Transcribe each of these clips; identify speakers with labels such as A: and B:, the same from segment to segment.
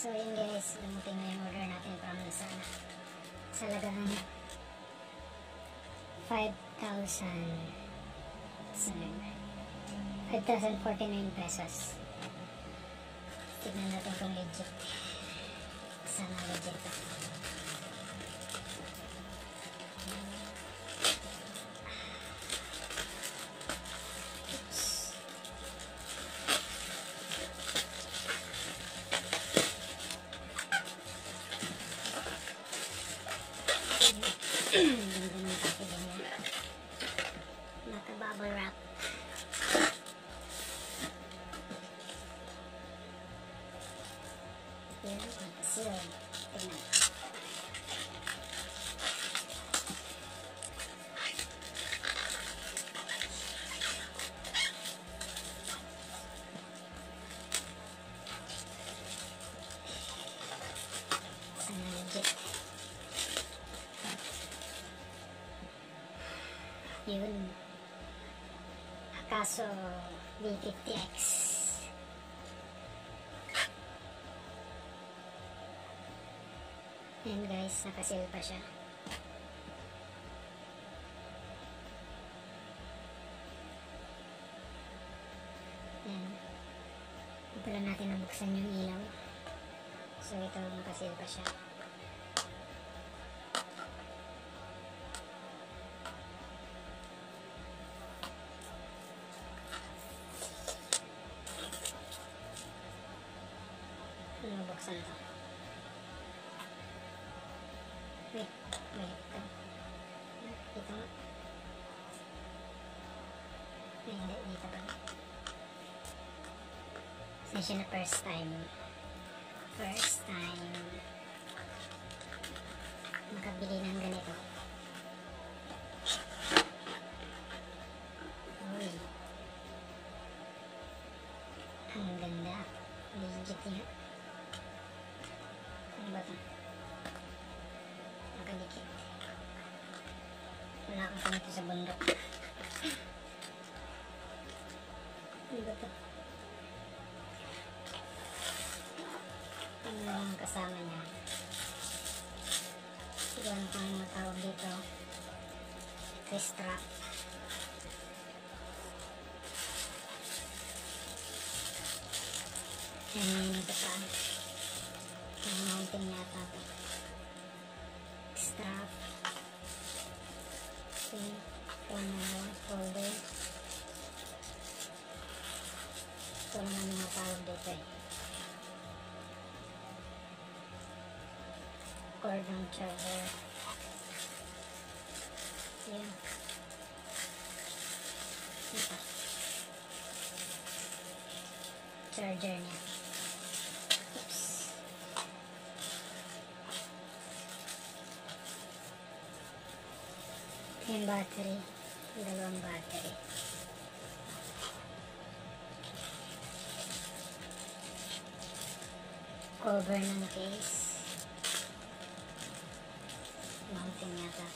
A: So yun guys, dumating na yung order natin from Lazada. Sa laga ng 5,049 pesos. Tignan natin kung legit. Sana legit to. Ganda ng packaging niya. Naka-bubble wrap. Yan, naka-seal. Tignan. Sana legit. Yun. Akaso V50X. Ayan guys, nakasil pa siya. Ayan. Ito lang natin nabuksan yung ilaw. So ito, nakasil pa siya. Nabuksan ito. Wait. Dito nga. Hindi, dito pa. Kasi na first time makabili ng ganito. Uy. Ang ganda. Legit niya. Ano ba ito? Nakadikit. Wala akong panito sa bundok. Ano ba ito? Ano yung kasama niya? Siguro ano kung matawag dito. Twist strap. And ito pa. Yung mounting yata ito. Strap. Ito na folder. Ito naman yung matawag dito eh. Cord ng charger. Yan. Ito. Charger niya. Oops. Yung battery. Dalawang battery. Cover ng case. Mounting yata.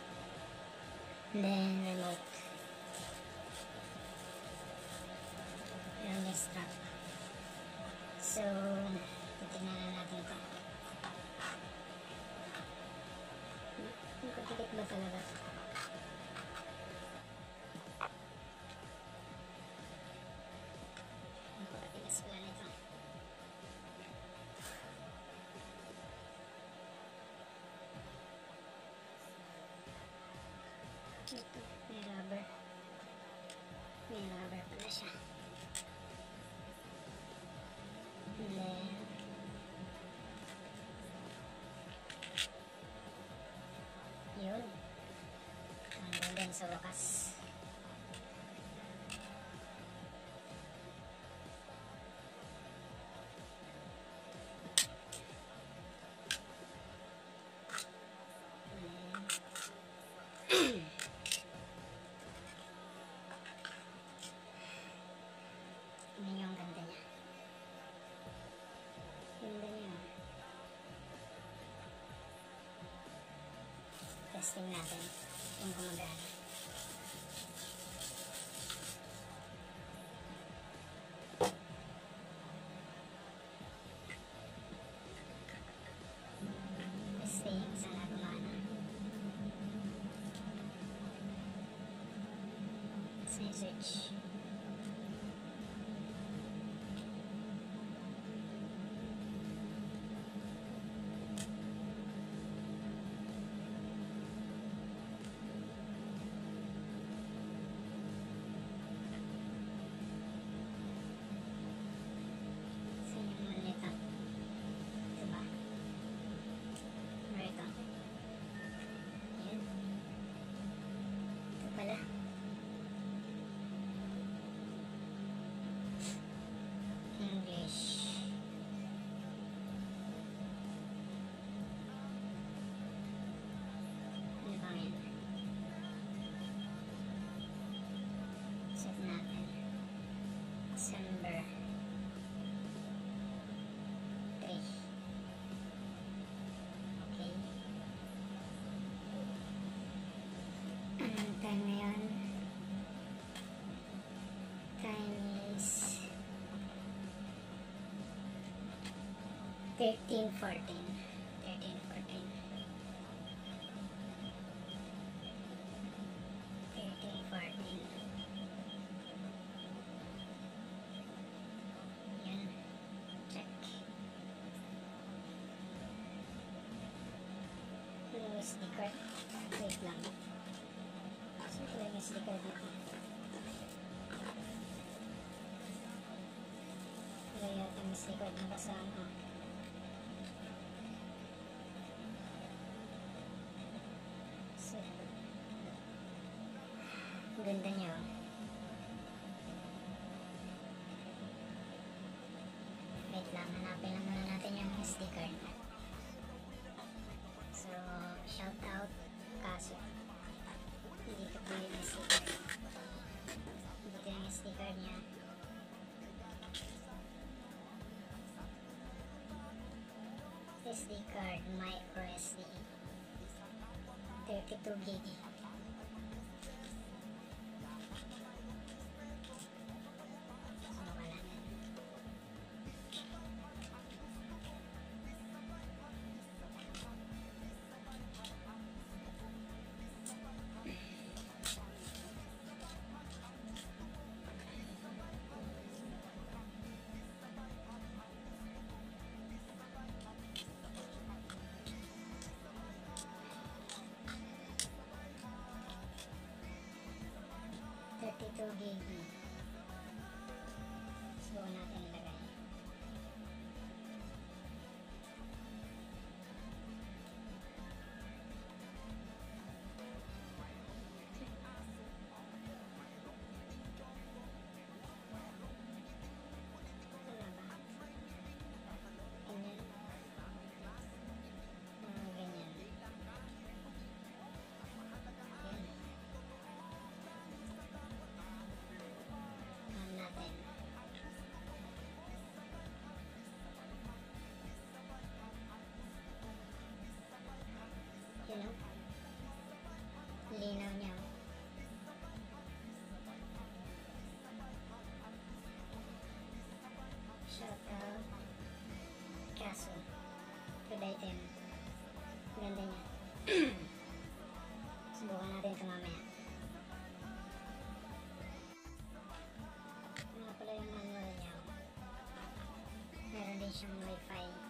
A: Then remote. Yung strap. So, titignan na natin ito. Nakatikit ba talaga? Nakatigas pala nito. Ito, may rubber. May rubber pala siya. And then, yun. Hanggang din sa wakas. Ano yung ganda niya? Ganda niya. Testing natin kung gumagana. message. English. Ano bang yan? Set natin. December 3. Okay. Anong time ngayon? Time is 13:14. 13:14. 13:14. Yan. Check. Yung SD card. Wait lang. So, ito yung SD card dito. Kaya yung SD card na kasama. Ang ganda niya. Wait lang, hanapin lang muna natin yung SD card. So, shout out kaso dito po yung SD card. Dito yung SD card niya. SD card micro SD 32 GB. Ito GB. Subukan natin ilagay. Wala ba? Ganyan. Ganyan. Natin. Yun o. Linaw niya. Shout out kaso good item. Ganda niya. Subukan natin ito mamaya. Pala yung manual niya. Meron din siyang wifi.